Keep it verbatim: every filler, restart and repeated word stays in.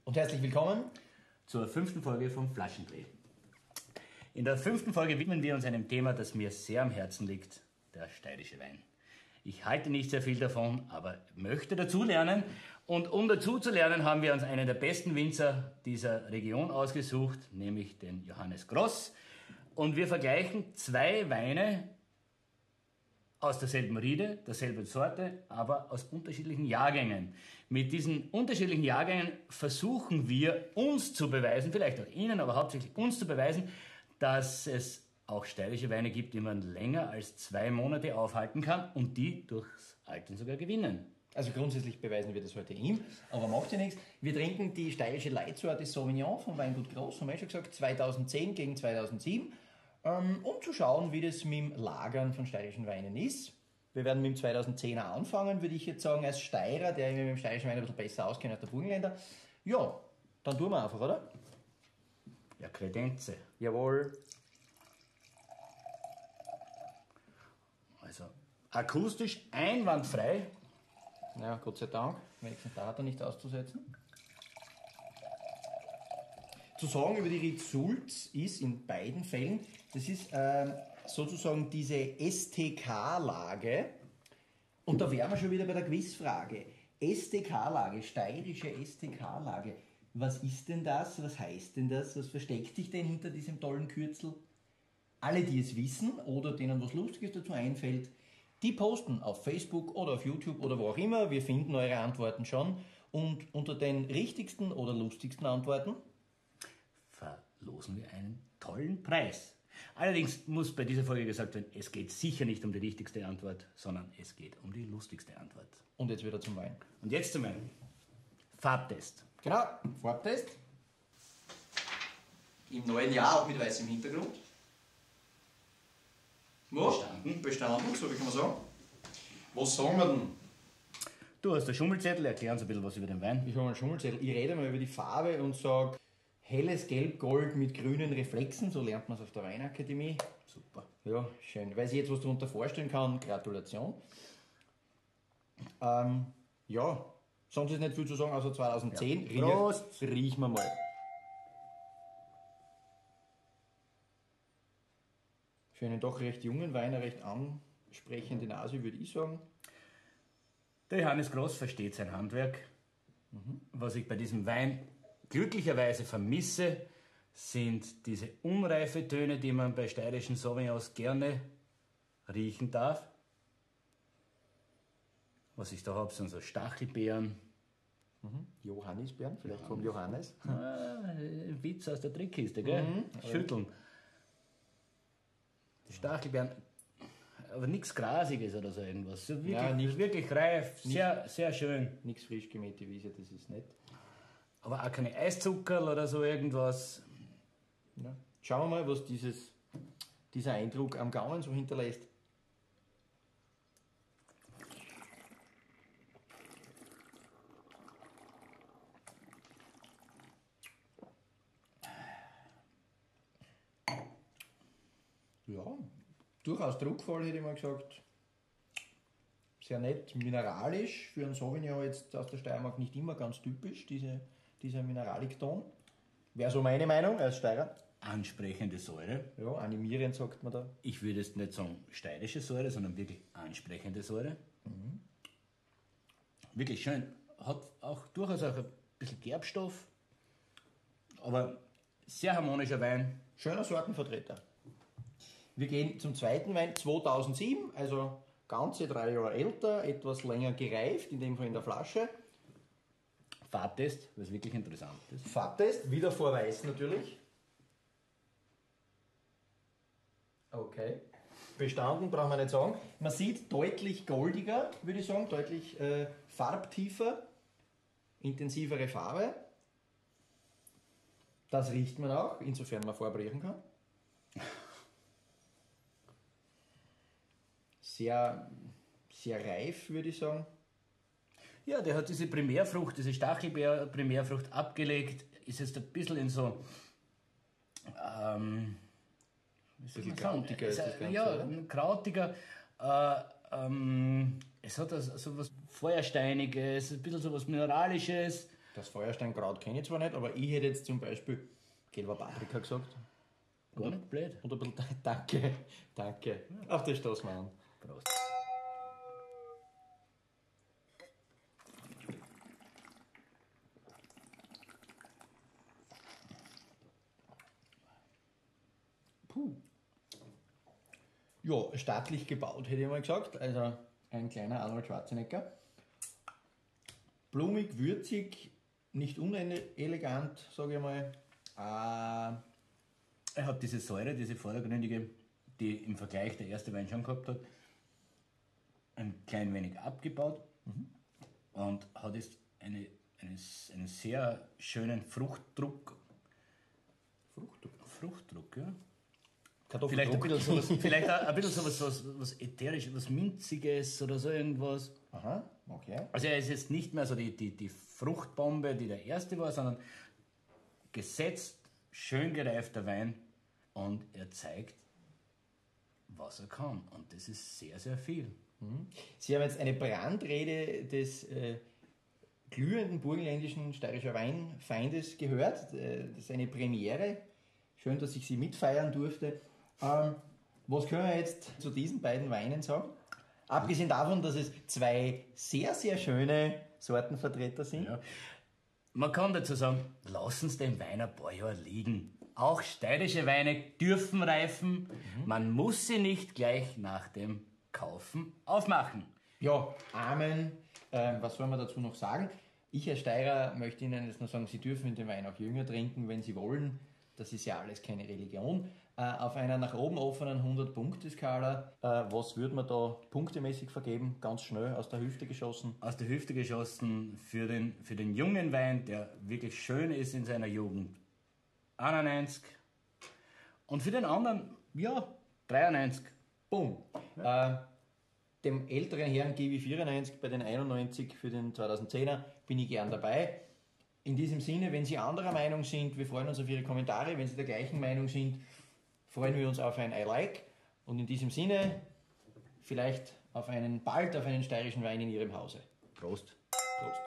Und herzlich willkommen zur fünften Folge vom Flaschendreh. In der fünften Folge widmen wir uns einem Thema, das mir sehr am Herzen liegt, der steirische Wein. Ich halte nicht sehr viel davon, aber möchte dazulernen. Und um dazu zu lernen, haben wir uns einen der besten Winzer dieser Region ausgesucht, nämlich den Johannes Gross. Und wir vergleichen zwei Weine aus derselben Riede, derselben Sorte, aber aus unterschiedlichen Jahrgängen. Mit diesen unterschiedlichen Jahrgängen versuchen wir uns zu beweisen, vielleicht auch Ihnen, aber hauptsächlich uns zu beweisen, dass es auch steirische Weine gibt, die man länger als zwei Monate aufhalten kann und die durchs Altern sogar gewinnen. Also grundsätzlich beweisen wir das heute ihm, aber macht ja nichts. Wir trinken die steirische Leitsorte Sauvignon vom Weingut Gross, haben wir schon gesagt, zweitausendzehn gegen zweitausendsieben, um zu schauen, wie das mit dem Lagern von steirischen Weinen ist. Wir werden mit dem zweitausendzehner anfangen, würde ich jetzt sagen, als Steirer, der mit dem steirischen Wein ein bisschen besser auskennt als der Burgenländer. Ja, dann tun wir einfach, oder? Ja, Kredenze. Jawohl. Also akustisch einwandfrei. Ja, Gott sei Dank. Wenigstens da hat er nichts auszusetzen. Zu sagen über die Ried Sulz ist in beiden Fällen, das ist ähm, sozusagen diese S T K-Lage. Und da wären wir schon wieder bei der Quizfrage. S T K-Lage, steirische S T K-Lage. Was ist denn das? Was heißt denn das? Was versteckt sich denn hinter diesem tollen Kürzel? Alle, die es wissen oder denen was Lustiges dazu einfällt, die posten auf Facebook oder auf YouTube oder wo auch immer. Wir finden eure Antworten schon. Und unter den richtigsten oder lustigsten Antworten verlosen wir einen tollen Preis. Allerdings muss bei dieser Folge gesagt werden, es geht sicher nicht um die richtigste Antwort, sondern es geht um die lustigste Antwort. Und jetzt wieder zum Wein. Und jetzt zum Wein. Farbtest. Genau, Farbtest. Im neuen Jahr auch mit weißem Hintergrund. Wo? Bestanden. Bestanden, so wie kann man sagen. Was sagen wir denn? Du hast den Schummelzettel, erklär uns ein bisschen was über den Wein. Ich habe einen Schummelzettel. Ich rede mal über die Farbe und sage helles Gelb-Gold mit grünen Reflexen, so lernt man es auf der Weinakademie. Super. Ja, schön. Weiß ich jetzt, was du darunter vorstellen kann, Gratulation. Ähm, ja, sonst ist nicht viel zu sagen, außer zweitausendzehn. Ja. Prost! Riech, riechen wir mal. Für einen doch recht jungen Wein, eine recht ansprechende Nase, würde ich sagen. Der Johannes Gross versteht sein Handwerk. Mhm. Was ich bei diesem Wein glücklicherweise vermisse, sind diese unreife Töne, die man bei steirischen Sauvignons gerne riechen darf. Was ich da habe, sind so Stachelbeeren. Mhm. Johannisbeeren, vielleicht vom Johannes. Ah, ein Witz aus der Trickkiste, gell? Mhm. Schütteln. Die Stachelbeeren, aber nichts Grasiges oder so irgendwas. So wirklich, ja, nicht, wirklich reif, sehr, sehr schön. Nichts frisch gemähte Wiese, das ist nett. Aber auch keine Eiszuckerl oder so irgendwas. Ja. Schauen wir mal, was dieses, dieser Eindruck am Gaumen so hinterlässt. Ja, durchaus druckvoll, hätte ich mal gesagt. Sehr nett, mineralisch, für einen Sauvignon jetzt aus der Steiermark nicht immer ganz typisch, diese, dieser Mineralik-Ton. Wäre so meine Meinung als Steirer. Ansprechende Säure. Ja, animierend sagt man da. Ich würde jetzt nicht sagen steirische Säure, sondern wirklich ansprechende Säure. Mhm. Wirklich schön. Hat auch durchaus auch ein bisschen Gerbstoff, aber sehr harmonischer Wein. Schöner Sortenvertreter. Wir gehen zum zweiten Wein, zweitausendsieben, also ganze drei Jahre älter, etwas länger gereift, in dem Fall in der Flasche. Farbtest, was wirklich interessant ist. Farbtest, wieder vor Weiß natürlich. Okay. Bestanden, brauchen wir nicht sagen. Man sieht deutlich goldiger, würde ich sagen, deutlich äh, farbtiefer, intensivere Farbe. Das riecht man auch, insofern man vorbrechen kann. Sehr, sehr reif, würde ich sagen. Ja, der hat diese Primärfrucht, diese Stachelbeer-Primärfrucht abgelegt, ist jetzt ein bisschen in so, ähm, wie soll man sagen? Krautiger ist das Ganze, ja, oder? krautiger. Äh, ähm, es hat so was Feuersteiniges, ein bisschen so was Mineralisches. Das Feuersteinkraut kenne ich zwar nicht, aber ich hätte jetzt zum Beispiel gelber Paprika gesagt. Gar nicht blöd. Und ein bisschen, danke, danke. Auf das stoßen wir an. Prost. Puh. Ja, stattlich gebaut, hätte ich mal gesagt. Also ein kleiner Arnold Schwarzenegger. Blumig, würzig, nicht unelegant, sage ich mal. Äh, Er hat diese Säure, diese vordergründige, die im Vergleich der erste Wein schon gehabt hat, ein klein wenig abgebaut mhm. und hat jetzt eine, eine, einen sehr schönen Fruchtdruck. Fruchtdruck? Fruchtdruck, ja. Kartoffeldruck. Vielleicht ein bisschen sowas, vielleicht auch ein bisschen sowas, was, was Ätherisches, was Minziges oder so irgendwas. Aha, okay. Also er ist jetzt nicht mehr so die, die, die Fruchtbombe, die der erste war, sondern gesetzt, schön gereifter Wein und er zeigt, was er kann. Und das ist sehr, sehr viel. Sie haben jetzt eine Brandrede des äh, glühenden burgenländischen steirischer Weinfeindes gehört. Äh, das ist eine Premiere. Schön, dass ich Sie mitfeiern durfte. Ähm, was können wir jetzt zu diesen beiden Weinen sagen? Abgesehen davon, dass es zwei sehr, sehr schöne Sortenvertreter sind. Ja. Man kann dazu sagen, lassen Sie den Wein ein paar Jahre liegen. Auch steirische Weine dürfen reifen. Mhm. Man muss sie nicht gleich nach dem Kaufen aufmachen. Ja, Amen. Ähm, was soll man dazu noch sagen? Ich als Steirer möchte Ihnen jetzt noch sagen, Sie dürfen den Wein auch jünger trinken, wenn Sie wollen. Das ist ja alles keine Religion. Äh, auf einer nach oben offenen hundert-Punkte-Skala, äh, was würde man da punktemäßig vergeben? Ganz schnell aus der Hüfte geschossen. Aus der Hüfte geschossen für den, für den jungen Wein, der wirklich schön ist in seiner Jugend, einundneunzig. Und für den anderen, ja, dreiundneunzig. Boom. Ja. Äh, dem älteren Herrn gebe ich vierundneunzig, bei den einundneunzig für den zweitausendzehner bin ich gern dabei. In diesem Sinne, wenn Sie anderer Meinung sind, wir freuen uns auf Ihre Kommentare. Wenn Sie der gleichen Meinung sind, freuen wir uns auf ein I like. Und in diesem Sinne, vielleicht auf einen, bald auf einen steirischen Wein in Ihrem Hause. Prost. Prost.